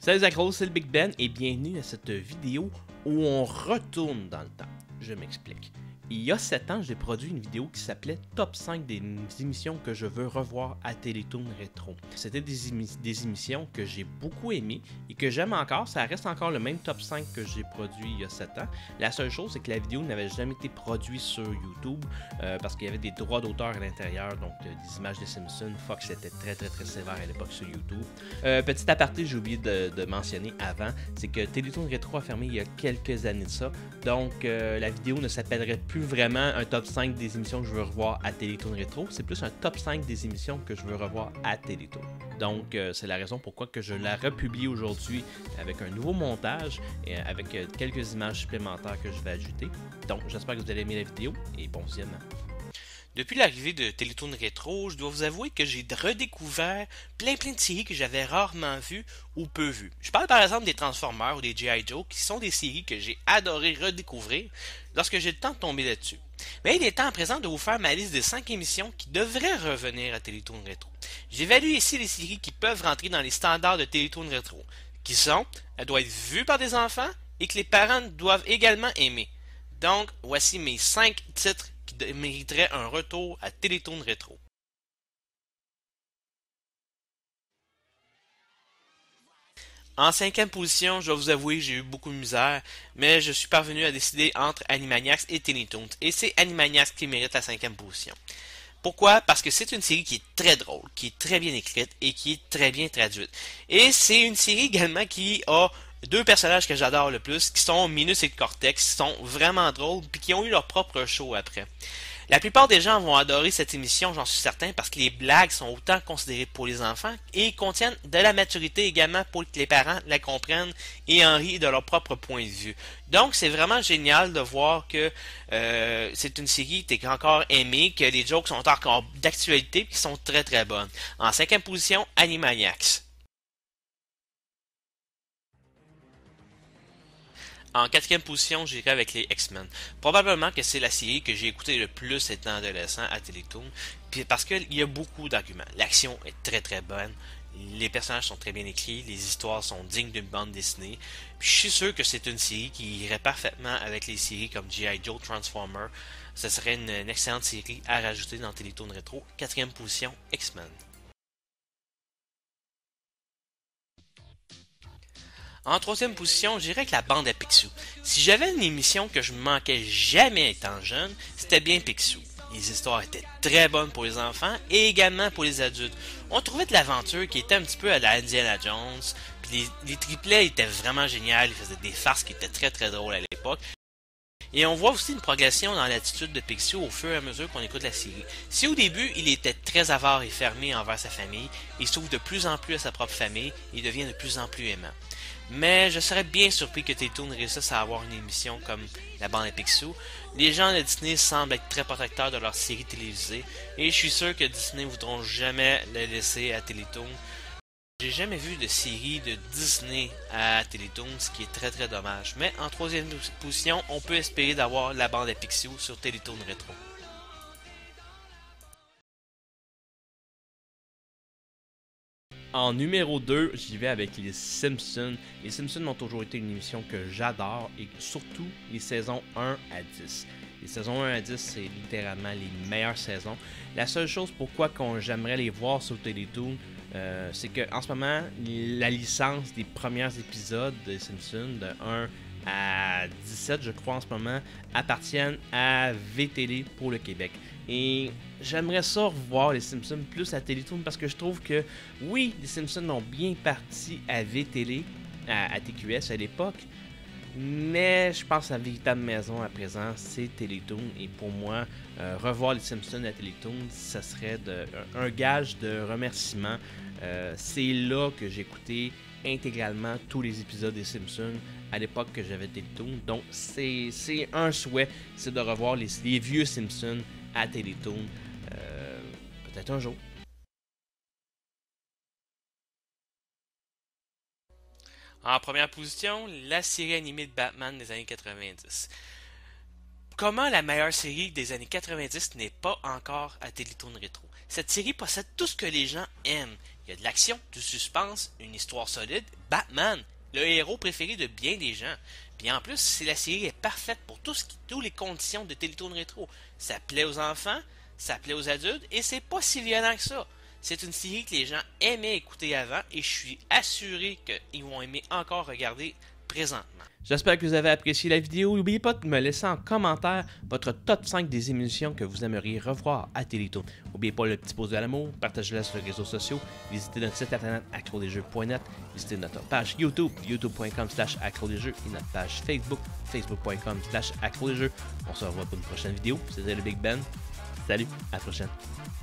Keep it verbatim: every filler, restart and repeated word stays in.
Salut Zacro, c'est le Big Ben et bienvenue à cette vidéo où on retourne dans le temps. Je m'explique. Il y a sept ans, j'ai produit une vidéo qui s'appelait Top cinq des émissions que je veux revoir à Télétoon Rétro. C'était des, émi des émissions que j'ai beaucoup aimées et que j'aime encore. Ça reste encore le même top cinq que j'ai produit il y a sept ans. La seule chose, c'est que la vidéo n'avait jamais été produite sur YouTube euh, parce qu'il y avait des droits d'auteur à l'intérieur, donc euh, des images de Simpsons. Fox était très très très sévère à l'époque sur YouTube. Euh, petit aparté, j'ai oublié de, de mentionner avant, c'est que Télétoon Rétro a fermé il y a quelques années de ça. Donc euh, la vidéo ne s'appellerait plus vraiment un top cinq des émissions que je veux revoir à Télétoon Rétro, c'est plus un top cinq des émissions que je veux revoir à Télétoon. Donc euh, c'est la raison pourquoi que je la republie aujourd'hui avec un nouveau montage et avec euh, quelques images supplémentaires que je vais ajouter. Donc j'espère que vous allez aimer la vidéo et bon visionnement. Depuis l'arrivée de Télétoon Rétro, je dois vous avouer que j'ai redécouvert plein plein de séries que j'avais rarement vues ou peu vues. Je parle par exemple des Transformers ou des G I. Joe, qui sont des séries que j'ai adoré redécouvrir lorsque j'ai le temps de tomber là-dessus. Mais il est temps à présent de vous faire ma liste des cinq émissions qui devraient revenir à Télétoon Rétro. J'évalue ici les séries qui peuvent rentrer dans les standards de Télétoon Rétro, qui sont, elles doivent être vues par des enfants et que les parents doivent également aimer. Donc, voici mes cinq titres qui mériterait un retour à Télétoon Rétro. En cinquième position, je dois vous avouer, j'ai eu beaucoup de misère, mais je suis parvenu à décider entre Animaniacs et Télétoon, et c'est Animaniacs qui mérite la cinquième position. Pourquoi? Parce que c'est une série qui est très drôle, qui est très bien écrite et qui est très bien traduite. Et c'est une série également qui a deux personnages que j'adore le plus, qui sont Minus et Cortex, qui sont vraiment drôles, puis qui ont eu leur propre show après. La plupart des gens vont adorer cette émission, j'en suis certain, parce que les blagues sont autant considérées pour les enfants et contiennent de la maturité également pour que les parents la comprennent et en rient de leur propre point de vue. Donc c'est vraiment génial de voir que euh, c'est une série qui est encore aimée, que les jokes sont encore d'actualité et qui sont très très bonnes. En cinquième position, Animaniacs. En quatrième position, j'irai avec les X-Men. Probablement que c'est la série que j'ai écoutée le plus étant adolescent à Télétoon, puis parce qu'il y a beaucoup d'arguments. L'action est très très bonne, les personnages sont très bien écrits, les histoires sont dignes d'une bande dessinée. Puis je suis sûr que c'est une série qui irait parfaitement avec les séries comme G I. Joe, Transformer. Ce serait une, une excellente série à rajouter dans Télétoon Rétro. Quatrième position, X-Men. En troisième position, je dirais avec la bande à Picsou. Si j'avais une émission que je me manquais jamais étant jeune, c'était bien Picsou. Les histoires étaient très bonnes pour les enfants et également pour les adultes. On trouvait de l'aventure qui était un petit peu à la Indiana Jones, puis les, les triplets étaient vraiment géniaux, ils faisaient des farces qui étaient très très drôles à l'époque. Et on voit aussi une progression dans l'attitude de Picsou au fur et à mesure qu'on écoute la série. Si au début, il était très avare et fermé envers sa famille, il s'ouvre de plus en plus à sa propre famille et il devient de plus en plus aimant. Mais je serais bien surpris que Télétoon réussisse à avoir une émission comme la bande à Picsou. Les gens de Disney semblent être très protecteurs de leurs séries télévisées et je suis sûr que Disney ne voudront jamais les laisser à Télétoon. J'ai jamais vu de série de Disney à Télétoon, ce qui est très très dommage. Mais en troisième position, on peut espérer d'avoir la bande à Picsou sur Télétoon Rétro. En numéro deux, j'y vais avec les Simpsons. Les Simpsons ont toujours été une émission que j'adore et surtout les saisons un à dix. Les saisons un à dix, c'est littéralement les meilleures saisons. La seule chose pourquoi qu'on, j'aimerais les voir sur Télétoon, euh, c'est qu'en ce moment, la licence des premiers épisodes des Simpsons, de un à dix-sept, je crois en ce moment, appartiennent à V T L pour le Québec. Et j'aimerais ça revoir les Simpsons plus à Télétoon parce que je trouve que, oui, les Simpsons ont bien parti à V T L, à, à T Q S à l'époque, mais je pense que la véritable maison à présent, c'est Télétoon. Et pour moi, euh, revoir les Simpsons à Télétoon, ça serait de, un, un gage de remerciement. Euh, c'est là que j'écoutais intégralement tous les épisodes des Simpsons à l'époque que j'avais Télétoon. Donc c'est, c'est un souhait, c'est de revoir les, les vieux Simpsons à Télétoon, euh, peut-être un jour. En première position, la série animée de Batman des années quatre-vingt-dix. Comment la meilleure série des années quatre-vingt-dix n'est pas encore à Télétoon Rétro? Cette série possède tout ce que les gens aiment. Il y a de l'action, du suspense, une histoire solide. Batman, le héros préféré de bien des gens. Puis en plus, c'est la série est parfaite pour tout ce qui, toutes les conditions de Télétoon rétro. Ça plaît aux enfants, ça plaît aux adultes, et c'est pas si violent que ça. C'est une série que les gens aimaient écouter avant, et je suis assuré qu'ils vont aimer encore regarder présentement. J'espère que vous avez apprécié la vidéo. N'oubliez pas de me laisser en commentaire votre top cinq des émissions que vous aimeriez revoir à Télétoon. N'oubliez pas le petit pouce de l'amour, partagez-la sur les réseaux sociaux, visitez notre site internet accro des jeux point net, visitez notre page YouTube, youtube point com slash accro des jeux et notre page Facebook, facebook point com slash accro des jeux. On se revoit pour une prochaine vidéo. C'était le Big Ben. Salut, à la prochaine.